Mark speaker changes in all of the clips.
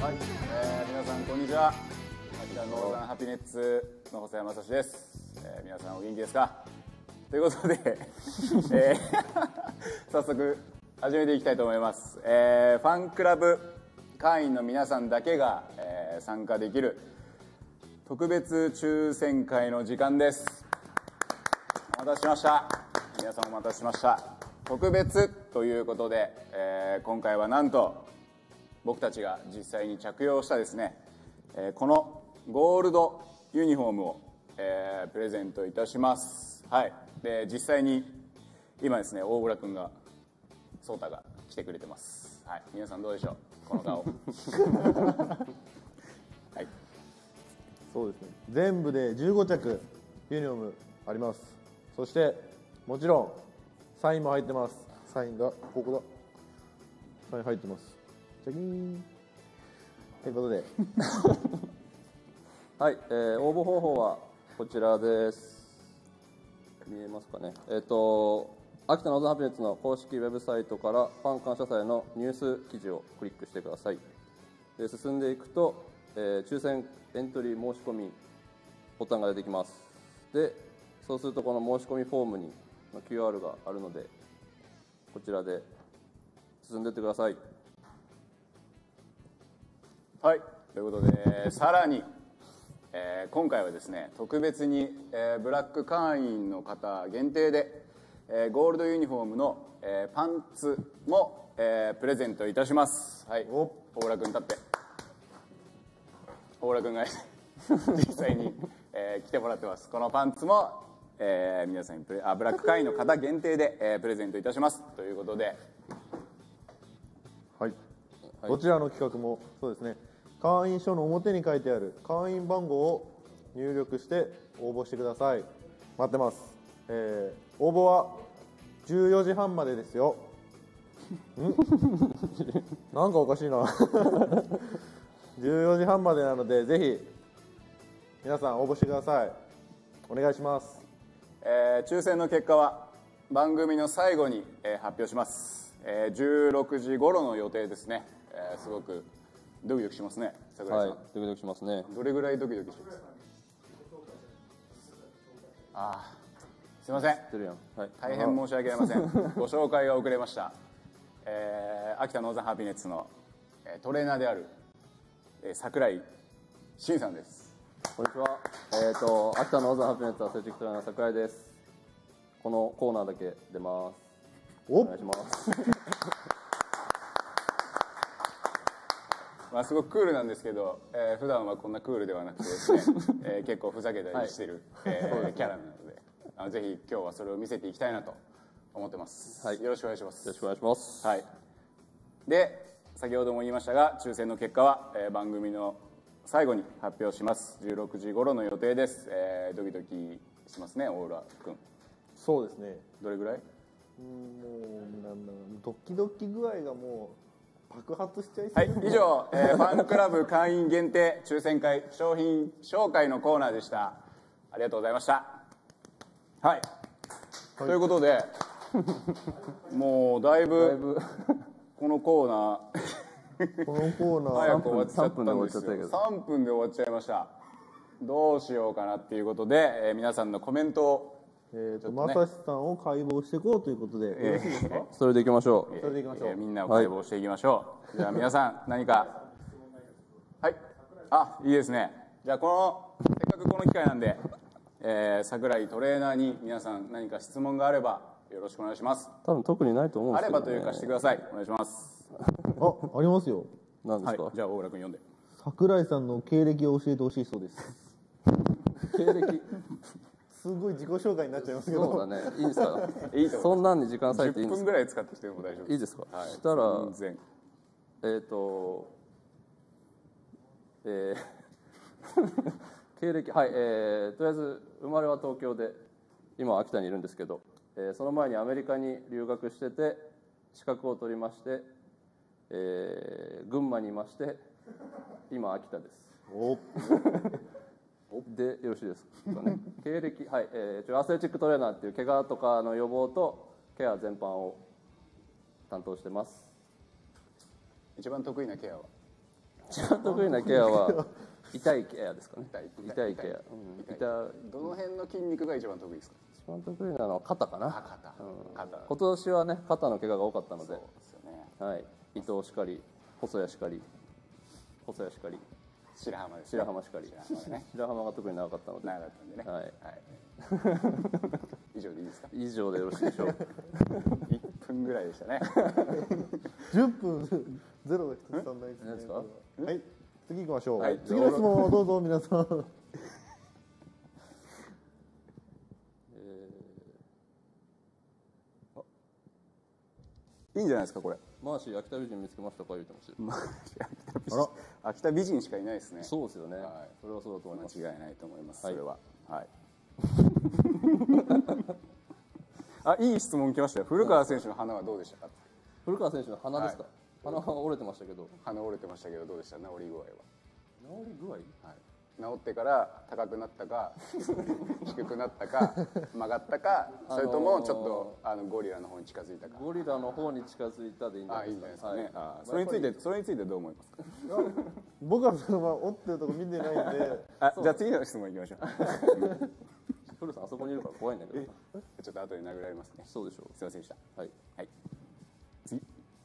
Speaker 1: はい、皆さんこんにちは。秋田ノーザンハピネッツの細山雅史です。皆さんお元気ですか？ということで、早速始めていきたいと思います。ファンクラブ会員の皆さんだけが、参加できる特別抽選会の時間です。お待たせしました。皆さんお待たせしました。特別ということで、今回はなんと僕たちが実際に着用したですね、このゴールドユニフォームを、プレゼントいたします。はい。で、実際に今ですね、大倉君が、颯太が来てくれてます。はい。皆さんどうでしょう、この顔。はい。
Speaker 2: そうですね。全部で15着ユニフォームあります。そしてもちろんサインも入ってます。サインがここだ。サイン入ってます。チャキーンということで
Speaker 3: はい、応募方法はこちらです。見えますかね。秋田ノーザンハピネッツの公式ウェブサイトからファン感謝祭のニュース記事をクリックしてください。で、進んでいくと、抽選エントリー申し込みボタンが出てきます。で、そうするとこの申し込みフォームに QR があるので、こちらで進んでいってください。
Speaker 1: はい。ということで、さらに、今回はですね、特別に、ブラック会員の方限定で、ゴールドユニフォームの、パンツも、プレゼントいたします。はい。大倉君立って。大倉君が実際に、着てもらってます。このパンツも、皆さんにブラック会員の方限定で、プレゼントいたします。ということで、
Speaker 2: はい、どちらの企画もそうですね、会員証の表に書いてある会員番号を入力して応募してください。待ってます。応募は14時半までですよ。なんかおかしいな14時半までなので、ぜひ皆さん応募してください。お願いします。
Speaker 1: 抽選の結果は番組の最後に、発表します。16時頃の予定ですね。すごくドキドキしますね、櫻井さん。
Speaker 3: はい、ドキドキしますね。
Speaker 1: どれぐらいドキドキしますか？ああ、すいません。
Speaker 3: はい、
Speaker 1: 大変申し訳ありません。ご紹介が遅れました。秋田ノーザンハピネッツの、トレーナーである、櫻井真さんです。
Speaker 3: こんにちは。秋田ノーザンハピネッツアスレチックトレーナー櫻井です。このコーナーだけ出ます。お願いします。
Speaker 1: まあすごくクールなんですけど、普段はこんなクールではなくてですね、結構ふざけたりしてる、キャラなので、ぜひ今日はそれを見せていきたいなと思ってます。はい、よろしくお願いします。
Speaker 3: よろしくお願いします。
Speaker 1: はい。で、先ほども言いましたが、抽選の結果は、番組の最後に発表します。16時頃の予定です。ドキドキしますね、大浦君。
Speaker 2: そうですね。
Speaker 1: どれぐらい？
Speaker 2: もうドキドキ具合がもう爆発しちゃいそう。
Speaker 1: はい、以上、ファンクラブ会員限定抽選会商品紹介のコーナーでした。ありがとうございました。はい。ということで、もうだいぶこのコーナー早く終わっちゃったんですよ。3分で終わっちゃいました。どうしようかなっていうことで、皆さんのコメントを
Speaker 2: まさしさんを解剖していこうということで、よろしいですか？
Speaker 3: それでいきましょう。
Speaker 2: それでいきましょう。
Speaker 1: みんなを解剖していきましょう。じゃあ皆さん何か、はい、あ、いいですね。じゃあせっかくこの機会なんで、櫻井トレーナーに皆さん何か質問があればよろしくお願いします。
Speaker 3: 多分特にないと思うんですけど、ね、
Speaker 1: あればというかしてください。お願いします。
Speaker 2: ありますよ。
Speaker 3: 何ですか？
Speaker 1: はい、じゃあ大浦君読んで。
Speaker 2: 櫻井さんの経歴を教えてほしいそうです。
Speaker 3: 経歴
Speaker 2: すごい自己紹介になっちゃいますけど。
Speaker 3: そうだね。いいですか？
Speaker 1: いいと
Speaker 3: そんなんに時間割いていいん
Speaker 1: 10
Speaker 3: ですか？
Speaker 1: 分ぐらい使ってきても大丈夫です。
Speaker 3: いいですか？
Speaker 1: はい。
Speaker 3: したら
Speaker 1: 全然。
Speaker 3: 経歴、はい、とりあえず生まれは東京で今は秋田にいるんですけど、その前にアメリカに留学してて資格を取りまして、群馬にいまして今秋田です。でよろしいですかね。経歴、はい、アスレチックトレーナーっていう怪我とかの予防とケア全般を担当してます。
Speaker 1: 一番得意なケアは？
Speaker 3: 一番得意なケアは痛いケアですかね。
Speaker 1: 痛い
Speaker 3: 痛いケア、
Speaker 1: どの辺の筋肉が一番得意ですか？
Speaker 3: 一番得意なのは肩かな。
Speaker 1: 肩。
Speaker 3: 今年はね肩の怪我が多かったので、
Speaker 1: そうですよね。
Speaker 3: はい、伊藤しかり細谷しかり白浜です、ね、白浜しかり白浜が特に長かったので
Speaker 1: 長かったんでね。
Speaker 3: はい、
Speaker 1: 以上でいいですか？
Speaker 3: 以上でよろしいでしょう。
Speaker 1: 1分ぐらいでしたね。
Speaker 2: 10分ゼロが一つ足んないですね。
Speaker 3: 何ですか？
Speaker 2: はい、次行きましょう。
Speaker 1: はい
Speaker 2: 次の質問をどうぞ皆さん。
Speaker 1: いいんじゃないですかこれ。
Speaker 3: マーシー秋田美人見つけましたか言うてますよ。
Speaker 1: 秋田美人しかいないですね。
Speaker 3: そうですよね、
Speaker 1: はい、
Speaker 3: それはそうだと思います。
Speaker 1: 間違いないと思います、
Speaker 3: はい、
Speaker 1: それは。はい。いい質問来ましたよ。古川選手の鼻はどうでしたか？
Speaker 3: 古川選手の鼻ですか？鼻は折れてましたけど。
Speaker 1: 鼻折れてましたけどどうでした？治り具合は。
Speaker 3: 治り具合？はい。
Speaker 1: 治ってから高くなったか低くなったか曲がったか、それともちょっとゴリラの方に近づいたか。
Speaker 3: ゴリラの方に近づいたでいいんじゃないですか。
Speaker 1: いいんじゃないですかね。それについてどう思いますか？
Speaker 2: 僕はそのまま折ってるとこ見てないんで。
Speaker 1: じゃあ次の質問いきましょう。
Speaker 3: 古さんあそこにいるから怖いんだけど。
Speaker 1: ちょっと後で殴られますね。
Speaker 3: そうでしょう。
Speaker 1: すいませんでした。
Speaker 3: はい。
Speaker 1: 次。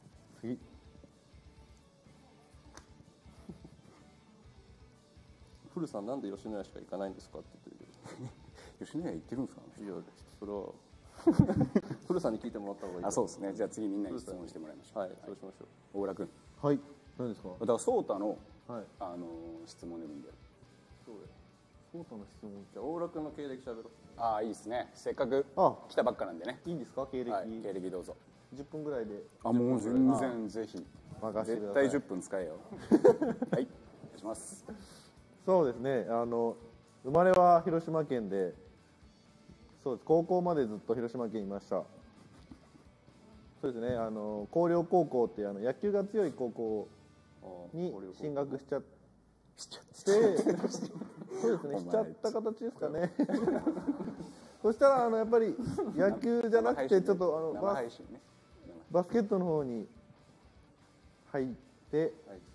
Speaker 3: 古さんなんで吉野家しか行かないんですかって言ってる
Speaker 1: けど。吉野家行ってるんですか？
Speaker 3: いやそれは古さんに聞いてもらった方がいい。
Speaker 1: そうですね。じゃあ次みんなに質問してもらいましょう。
Speaker 3: はい、そうしましょう。
Speaker 1: 大浦君。
Speaker 2: はい。何ですか？
Speaker 1: だから颯太の
Speaker 2: はい。
Speaker 1: 質問でもいいんだよ。
Speaker 3: そうだよ。
Speaker 2: そうたの質問。
Speaker 3: じゃあ大浦君の経歴喋ろう。
Speaker 1: いいですね。せっかく来たばっかなんでね。
Speaker 2: いいんですか？経歴。
Speaker 1: 経歴どうぞ。
Speaker 2: 10分ぐらいで。
Speaker 1: もう全然ぜひ。
Speaker 2: 任せてください。
Speaker 1: 絶対10分使えよ。はい。お願いします。
Speaker 2: そうですね。生まれは広島県で、そうです。高校までずっと広島県にいました。そうですね。広陵高校って野球が強い高校に進学しちゃって、そうですね。しちゃった形ですかね。そしたらやっぱり野球じゃなくてちょっとバスケットの方に入って、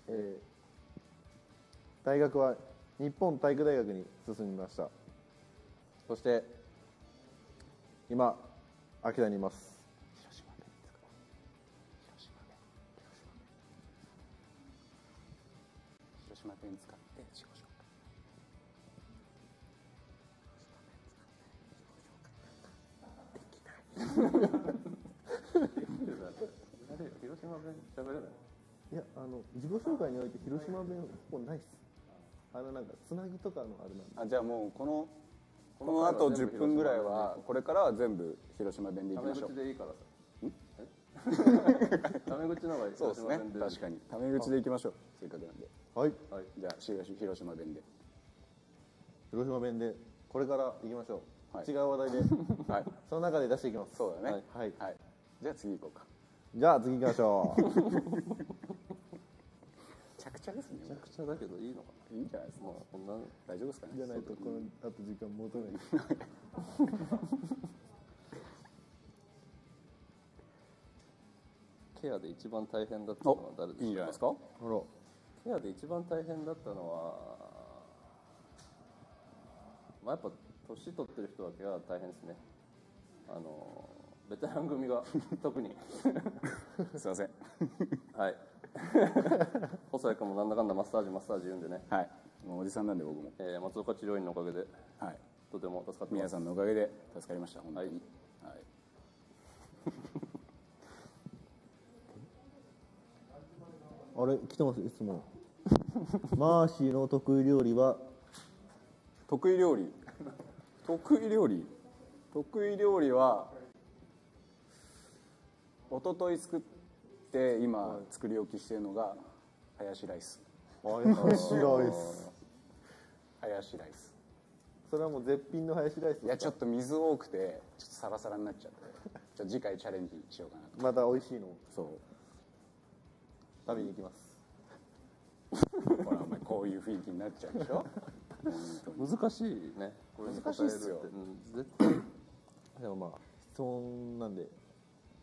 Speaker 2: 大学は日本体育大学に進みました。そして今秋田にいます。
Speaker 1: 広島弁使って自己紹
Speaker 3: 介。広島弁喋れない？
Speaker 2: いや自己紹介において広島弁ほぼないっす。なんかつなぎとかのあれなんで。
Speaker 1: じゃあもうこの後10分ぐらいはこれからは全部広島弁でいきましょう。
Speaker 3: タメ口でいいからさ。タメ口の方がいい。
Speaker 1: そうですね。確かにタメ口でいきましょう。せっかくなんで。
Speaker 2: はい。
Speaker 1: じゃあ広島弁で。
Speaker 2: 広島弁でこれからいきましょう。違う話題で。
Speaker 1: はい。
Speaker 2: その中で出していきます。
Speaker 1: そうだね。
Speaker 2: はい。
Speaker 1: じゃあ次行こうか。
Speaker 2: じゃあ次行きましょう。
Speaker 1: めちゃくちゃですね。
Speaker 3: めちゃくちゃだけどいいのかな。
Speaker 1: いいんじゃないですか。
Speaker 3: こんな
Speaker 1: 大丈夫ですかね。
Speaker 2: じゃないとこのあと時間持たない。
Speaker 3: ケアで一番大変だったのは誰ですか？
Speaker 1: いいんじゃないですか。
Speaker 3: ケアで一番大変だったのは、やっぱ年取ってる人はケア大変ですね。ベテラン組が特に
Speaker 1: すいません。
Speaker 3: はい。細谷君もなんだかんだマッサージ言うんでね。
Speaker 1: はい。もうおじさんなんで僕も。
Speaker 3: 松岡治療院のおかげで、
Speaker 1: はい。
Speaker 3: とても助かってます。
Speaker 1: 皆さんのおかげで助かりました本当に。はい。
Speaker 2: あれ来てます質問。マーシーの得意料理は？
Speaker 1: 得意料理は一昨日作って今作り置きしてるのがハヤシライス。
Speaker 2: ハヤシライス。
Speaker 1: ハヤシライス。
Speaker 2: それはもう絶品のハヤシライス。
Speaker 1: いやちょっと水多くてちょっとサラサラになっちゃって、次回チャレンジしようかなと。
Speaker 2: また美味しいの。
Speaker 1: そう。
Speaker 2: 食べに行きます。
Speaker 1: ほらお前こういう雰囲気になっちゃうでしょ。
Speaker 3: 難しいね。これ
Speaker 1: 難しいっすよ。
Speaker 3: 絶対。
Speaker 2: でもまあ質問なんで。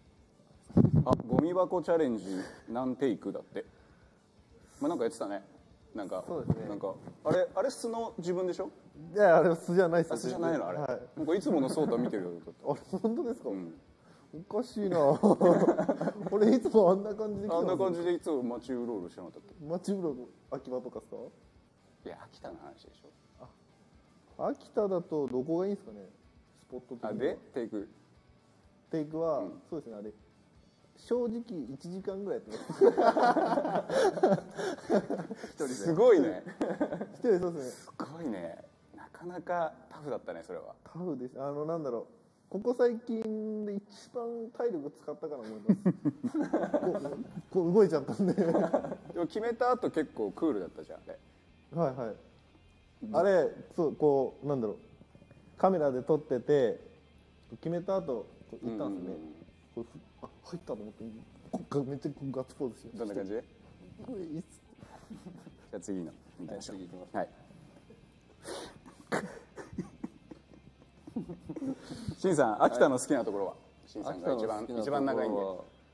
Speaker 1: ゴミ箱チャレンジ何テイクだって。なんかやってたね。 なんか
Speaker 2: そうですね
Speaker 1: なんかあれ素の自分でしょ？
Speaker 2: いやあれ素じゃないですよ。
Speaker 1: 素じゃないのあれ、
Speaker 2: はい、
Speaker 1: なんかいつものソータ見てるよだって。
Speaker 2: あれ本当ですか、
Speaker 1: ん
Speaker 2: おかしいな俺いつもあんな感じで来てます
Speaker 1: あんな感じでいつも街うろうろしてなかったっ
Speaker 2: 街ブログ秋葉とかですか？
Speaker 1: け？いや秋田の話でしょ。
Speaker 2: 秋田だとどこがいいんですかね、スポット的には。
Speaker 1: あでテイク
Speaker 2: テイクは、そうですね、あれ正直1時間ぐらいやってます
Speaker 1: すごいね
Speaker 2: 一人でそうですね、
Speaker 1: すごいね、なかなかタフだったねそれは。
Speaker 2: タフです。なんだろう、ここ最近で一番体力使ったかな思いますこう動いちゃったんで
Speaker 1: でも決めた後結構クールだったじゃんあれ。
Speaker 2: はいはい、あれそうこうなんだろう、カメラで撮ってて決めた後こう行ったんですね、これ入ったと思ってこっからめっちゃガッツポーズして
Speaker 1: どんな感じで？
Speaker 2: これいいっす。
Speaker 1: じゃあ次の見てみましょう。
Speaker 3: 次行きます
Speaker 1: はい。しんさん、秋田の好きなところは？しんさんが一番長いんで。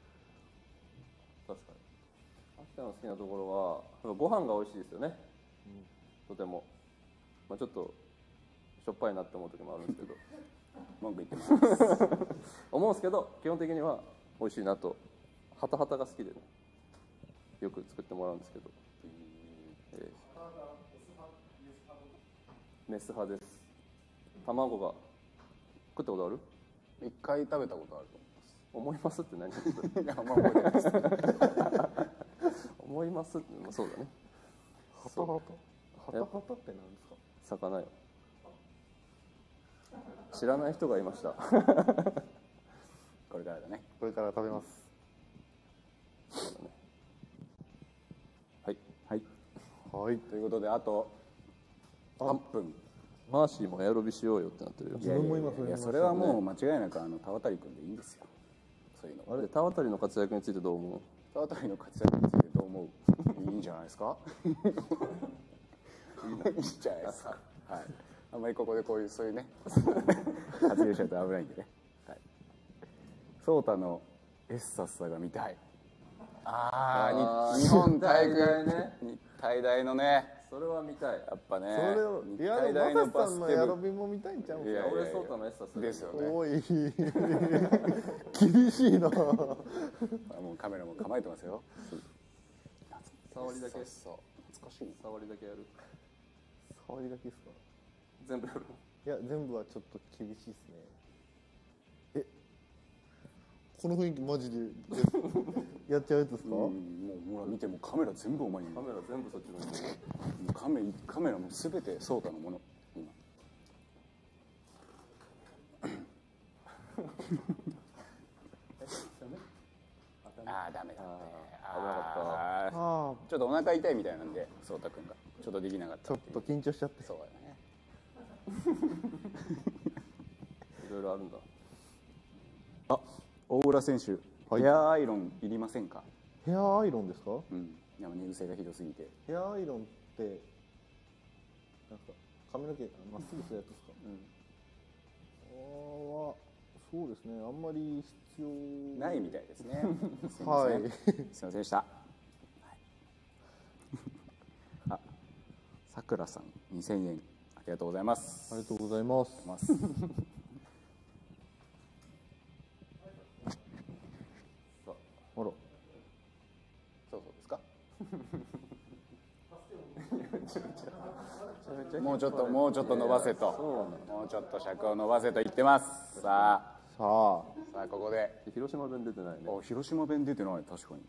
Speaker 3: 確かに秋田の好きなところはご飯が美味しいですよね、とても、まあ、ちょっとしょっぱいなって思う時もあるんですけど
Speaker 1: 文句言ってます
Speaker 3: 思うんですけど、基本的には美味しいなと。ハタハタが好きでね、よく作ってもらうんですけど、メス派です。卵が食ったことある？
Speaker 1: 一回食べたことあると
Speaker 3: 思いますって何？
Speaker 1: 思います。いや、まあ覚えてないです。
Speaker 3: 思いますって、まあ、そうだね。
Speaker 2: ハタハタハタハタって何ですか？
Speaker 3: 魚よ。知らない人がいました。
Speaker 1: これからだね。
Speaker 2: これから食べます。
Speaker 3: そうだね。はい。
Speaker 1: はい。
Speaker 2: はい、
Speaker 1: ということで、あと8分。
Speaker 3: マーシーもエアロビしようよってなってるよ。
Speaker 2: 自分も今
Speaker 1: いや、それはもう間違いなく田渡君でいいんですよ。そういうの。
Speaker 3: あれ、田渡の活躍についてどう思う？
Speaker 1: 田渡の活躍についてどう思う？いいんじゃないですか？いいんじゃないですか。はい。あんまりここでそういうね発言しちゃうと危ないんでね。はい。ソータのエッサッサが見たい。日本体育体大のね、
Speaker 3: それは見たい。
Speaker 1: やっぱね、
Speaker 2: それを
Speaker 1: 日
Speaker 2: いや
Speaker 1: 体大の
Speaker 2: でもマサ
Speaker 1: バスケ
Speaker 2: さんのエアロ
Speaker 1: 部
Speaker 2: ビも見たいんちゃうんですか？
Speaker 3: 俺ソータのエッサス
Speaker 1: ですよね。
Speaker 2: おい厳しいな。
Speaker 1: もうカメラも構えてますよ。
Speaker 3: 触りだけ。
Speaker 1: そう懐かしい。
Speaker 3: 触りだけやる。
Speaker 2: 触りだけですか？
Speaker 3: 全部やる。
Speaker 2: いや全部はちょっと厳しいですね。この雰囲気マジでやっちゃうやつですか？
Speaker 1: もうほら見て、もカメラ全部お前に。
Speaker 3: カメラ全部そっちのに。
Speaker 1: もうカメラもすべてソータのもの今。ダメだね。
Speaker 3: 危なかった。
Speaker 2: ああ
Speaker 1: ちょっとお腹痛いみたいなんで、ソータ君がちょっとできなかった
Speaker 2: ちょっと緊張しちゃって。
Speaker 1: そうだね。
Speaker 3: いろいろあるんだ。
Speaker 1: 大浦選手、ヘアアイロンいりませんか？
Speaker 2: ヘアアイロンですか？
Speaker 1: でも寝癖がひどすぎて。
Speaker 2: ヘアアイロンってなんか髪の毛まっすぐするやつですか？そうですね、あんまり必要
Speaker 1: ないみたいですね。すいません。
Speaker 2: はい
Speaker 1: すいませんでした。さくらさん2000円ありがとうございます。
Speaker 2: ありがとうございます。あら、
Speaker 1: そうですか。もうちょっと伸ばせと、もうちょっと尺を伸ばせと言ってます。さあここで
Speaker 3: 広島弁出てないね。
Speaker 1: 広島弁出てない。確かに。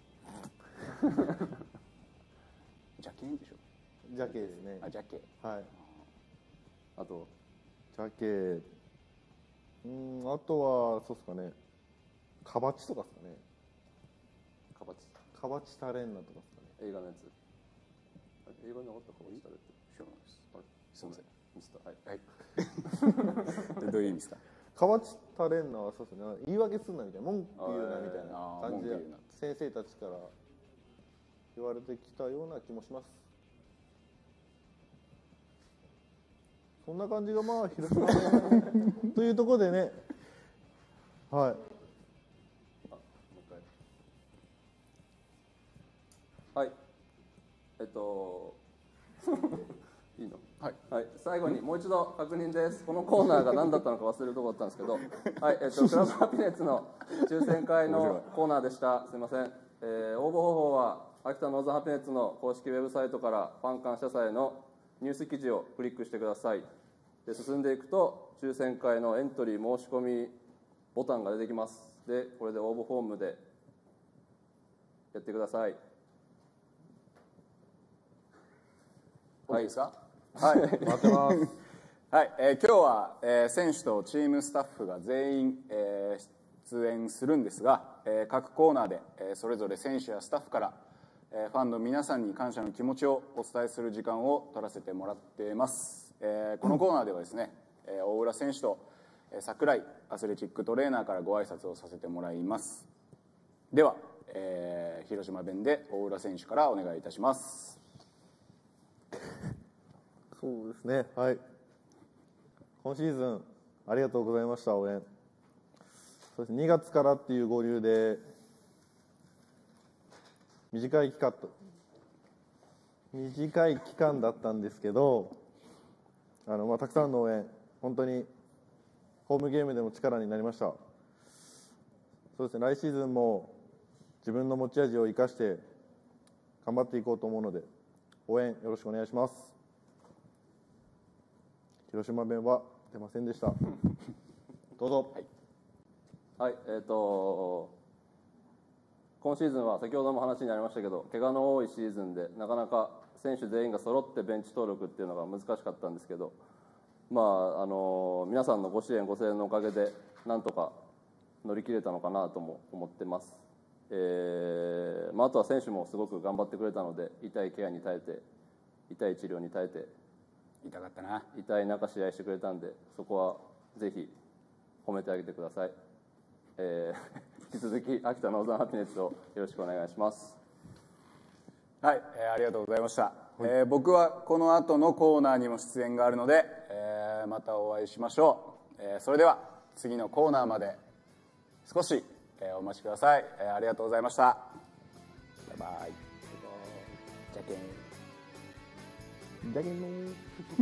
Speaker 1: ジャケンでしょ。
Speaker 2: ジャケですね。
Speaker 1: ジャケ。
Speaker 2: はい。
Speaker 3: あと
Speaker 2: ジャケ、あとはそうですかね、カバチとかですかね。カバチタレンナとかですかね。
Speaker 3: 映画のやつ。映画になかったカバチタレって
Speaker 1: 知らないです。すみません。
Speaker 3: ミスター。はい。
Speaker 1: どういう意味ですか？
Speaker 2: カバチタレンナはそうですね、言い訳すんなみたいな、文句言うなみたいな感じで先生たちから言われてきたような気もします。そんな感じがまあ広島弁というところでね、はい。
Speaker 3: はい。 いいの？
Speaker 1: はい、
Speaker 3: はい、最後にもう一度確認です。このコーナーが何だったのか忘れるところだったんですけど、はい、クラブハピネッツの抽選会のコーナーでした。すいません。応募方法は秋田ノーザンハピネッツの公式ウェブサイトからファン感謝祭のニュース記事をクリックしてください。で、進んでいくと抽選会のエントリー申し込みボタンが出てきます。で、これで応募フォームでやってください。
Speaker 1: はい、いいですか？
Speaker 2: はい、待ってます。
Speaker 1: はい、今日は、選手とチームスタッフが全員、出演するんですが、各コーナーで、それぞれ選手やスタッフから、ファンの皆さんに感謝の気持ちをお伝えする時間を取らせてもらっています。このコーナーではですね、大浦選手と櫻井アスレチックトレーナーからご挨拶をさせてもらいます。では、広島弁で大浦選手からお願いいたします。
Speaker 2: そうですね、はい。今シーズンありがとうございました。応援。そうですね、2月からっていう合流で短い期間だったんですけど、たくさんの応援本当にホームゲームでも力になりました。そうですね、来シーズンも自分の持ち味を生かして頑張っていこうと思うので応援よろしくお願いします。広島弁は出ませんでした。どうぞ。
Speaker 3: はい、今シーズンは先ほども話になりましたけど、怪我の多いシーズンでなかなか選手全員が揃ってベンチ登録っていうのが難しかったんですけど、皆さんのご支援ご声援のおかげでなんとか乗り切れたのかなとも思ってます。あとは選手もすごく頑張ってくれたので、痛いケアに耐えて、痛い治療に耐えて、
Speaker 1: 痛かったな。
Speaker 3: 痛い中試合してくれたんで、そこはぜひ褒めてあげてください。引き続き秋田ノーザンハピネッツをよろしくお願いします。
Speaker 1: はい、ありがとうございました。僕はこの後のコーナーにも出演があるので、またお会いしましょう。それでは次のコーナーまで少し、お待ちください。ありがとうございました。バイバイ。じゃけん。
Speaker 2: じゃけんね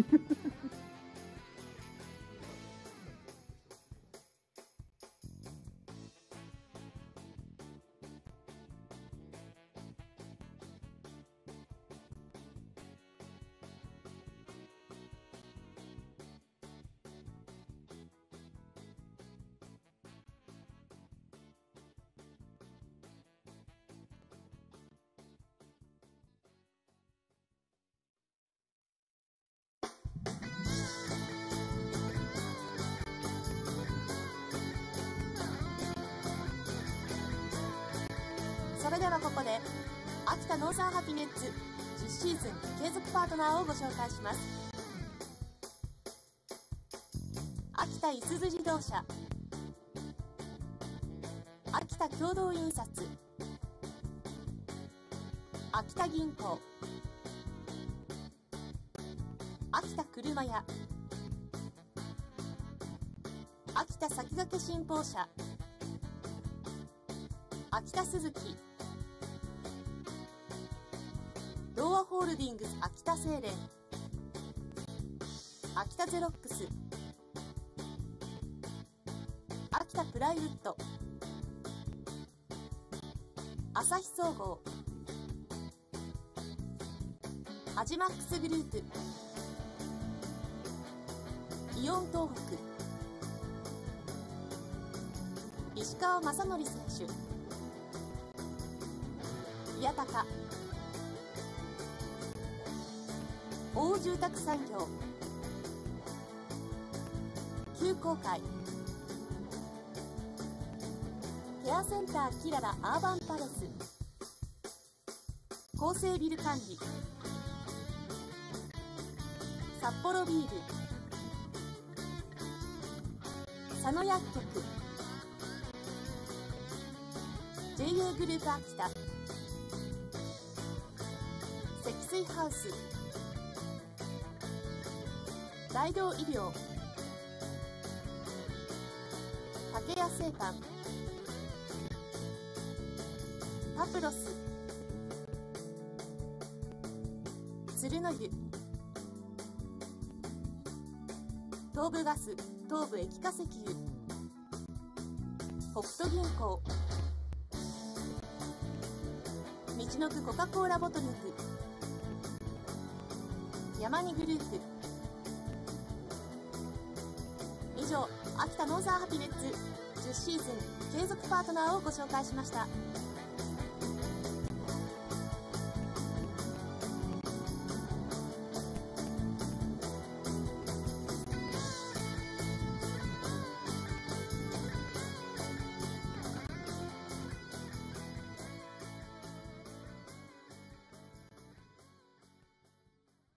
Speaker 4: それではここで秋田ノーザンハピネッツ10シーズン継続パートナーをご紹介します。秋田いすゞ自動車、秋田共同印刷、秋田銀行、秋田車屋、秋田先駆け新報社、秋田鈴木、ローアホールディングス秋田製錬、秋田ゼロックス、秋田プライウッド、朝日総合、アジマックスグループ、イオン東北、石川雅規選手、宮高、大住宅産業、急航海、ケアセンターキララアーバンパレス、厚生ビル管理、札幌ビール、佐野薬局、 JA グループ秋田、積水ハウス、大道医療、竹谷製パン、パプロス、鶴の湯、 東部ガス東部液化石油、北斗銀行、道のくコカ・コーラボトリング、山にグループ。以上、秋田ノーザンハピネッツ10シーズン継続パートナーをご紹介しました。